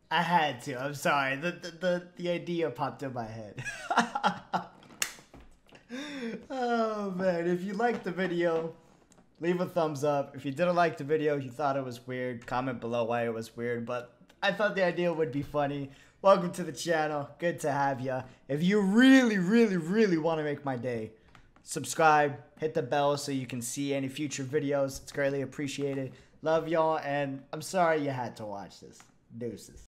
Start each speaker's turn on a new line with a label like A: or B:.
A: I had to. I'm sorry. The idea popped in my head. Oh man, if you liked the video, leave a thumbs up. If you didn't like the video, you thought it was weird, comment below why it was weird, but I thought the idea would be funny. Welcome to the channel. Good to have ya. If you really want to make my day, subscribe, hit the bell so you can see any future videos. It's greatly appreciated. Love y'all, and I'm sorry you had to watch this. Deuces.